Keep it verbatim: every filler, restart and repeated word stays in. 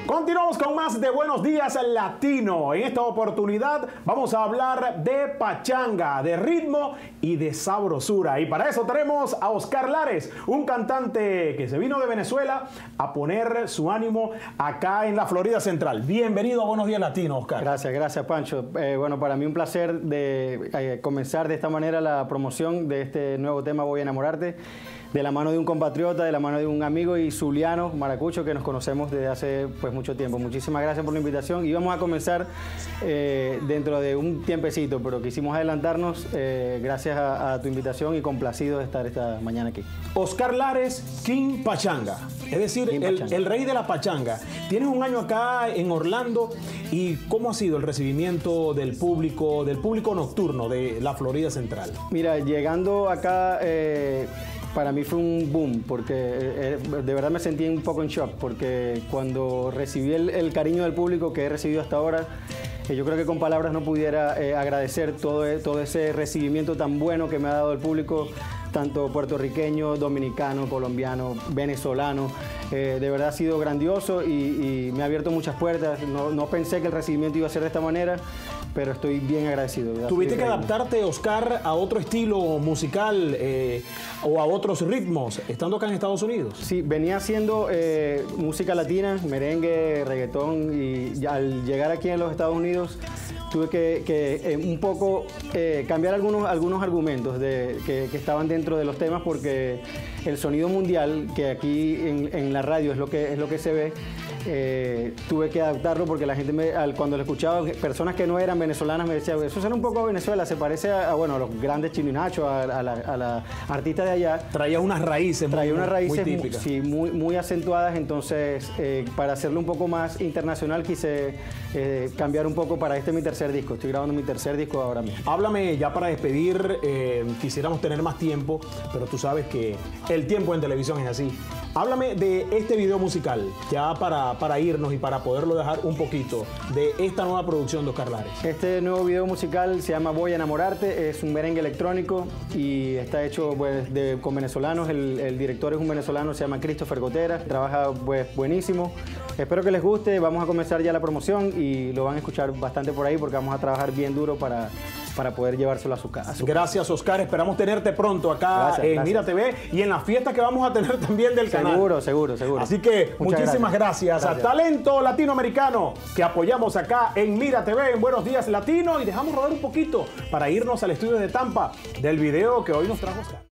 Continuamos con más de Buenos Días Latino. En esta oportunidad vamos a hablar de pachanga, de ritmo y de sabrosura. Y para eso tenemos a Oscar Lares, un cantante que se vino de Venezuela a poner su ánimo acá en la Florida Central. Bienvenido a Buenos Días Latino, Oscar. Gracias, gracias, Pancho. Eh, bueno, para mí un placer de eh, comenzar de esta manera la promoción de este nuevo tema Voy a enamorarte, de la mano de un compatriota, de la mano de un amigo y zuliano, maracucho, que nos conocemos desde hace pues mucho tiempo. Muchísimas gracias por la invitación y vamos a comenzar eh, dentro de un tiempecito, pero quisimos adelantarnos eh, gracias a, a tu invitación y complacido de estar esta mañana aquí. Oscar Lares, King Pachanga, es decir, el, el rey de la pachanga. Tienes un año acá en Orlando y ¿cómo ha sido el recibimiento del público, del público nocturno de la Florida Central? Mira, llegando acá... Eh, Para mí fue un boom, porque eh, de verdad me sentí un poco en shock, porque cuando recibí el, el cariño del público que he recibido hasta ahora, eh, yo creo que con palabras no pudiera eh, agradecer todo, todo ese recibimiento tan bueno que me ha dado el público, tanto puertorriqueño, dominicano, colombiano, venezolano. Eh, de verdad ha sido grandioso y, y me ha abierto muchas puertas. No, no pensé que el recibimiento iba a ser de esta manera, pero estoy bien agradecido. ¿Tuviste que adaptarte, Oscar, a otro estilo musical eh, o a otros ritmos, estando acá en Estados Unidos? Sí, venía haciendo eh, música latina, merengue, reggaetón, y al llegar aquí en los Estados Unidos tuve que, que eh, un poco eh, cambiar algunos, algunos argumentos de, que, que estaban dentro de los temas, porque el sonido mundial, que aquí en, en la radio es lo que, es lo que se ve, Eh, tuve que adaptarlo porque la gente, me, al, cuando lo escuchaba, personas que no eran venezolanas me decían, eso suena un poco a Venezuela, se parece a, a, bueno, a los grandes Chino y Nacho, a, a, la, a la artista de allá. Traía unas raíces Traía muy, unas raíces muy típicas. Sí, muy, muy acentuadas, entonces eh, para hacerlo un poco más internacional quise eh, cambiar un poco para este mi tercer disco. Estoy grabando mi tercer disco ahora mismo. Háblame ya para despedir, eh, quisiéramos tener más tiempo, pero tú sabes que el tiempo en televisión es así. Háblame de este video musical, ya para, para irnos y para poderlo dejar un poquito, de esta nueva producción de Oscar Lares. Este nuevo video musical se llama Voy a enamorarte, es un merengue electrónico y está hecho pues, de, con venezolanos. El, el director es un venezolano, se llama Christopher Gotera, trabaja pues, buenísimo. Espero que les guste, vamos a comenzar ya la promoción y lo van a escuchar bastante por ahí porque vamos a trabajar bien duro para... para poder llevárselo a su casa. Gracias, Oscar. Esperamos tenerte pronto acá gracias, en gracias. Mira T V y en la fiesta que vamos a tener también del canal. Seguro, seguro, seguro. Así que Muchas muchísimas gracias. gracias. gracias a Talento Latinoamericano que apoyamos acá en Mira T V, en Buenos Días Latino, y dejamos rodar un poquito para irnos al estudio de Tampa del video que hoy nos trajo Oscar.